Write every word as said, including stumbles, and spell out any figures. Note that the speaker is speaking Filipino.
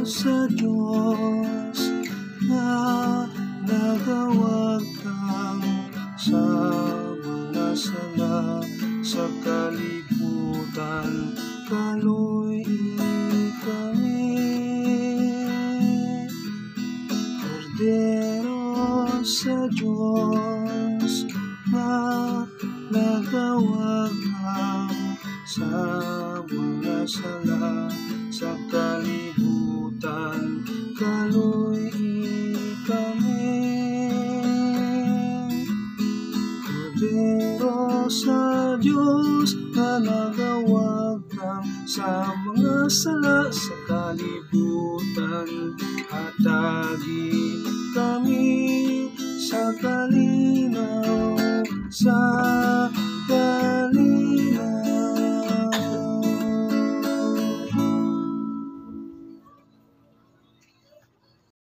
sa Diyos na nagawag kang sa mga sala sa kalibutan, kaluy kami. Kordero sa Diyos na nagawag kang sa mga sala sa kalibutan, kaluy kami. Kordero sa Diyos na nagawag kang sa mga sala sa kalibutan, hatagi kami sa kalibutan.